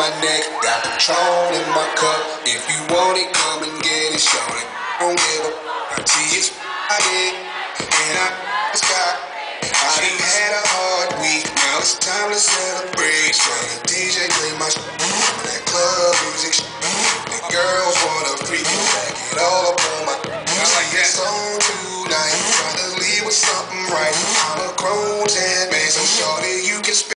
my neck, got Patron in my cup. If you want it, come and get it, shorty. Don't give a I see it's Friday, and I just got. I done had a hard week, now it's time to celebrate. So the DJ play my that club music. The girls wanna freak me, back it all up on my. I like that song tonight. Trying to leave with something right. I'm a grown man.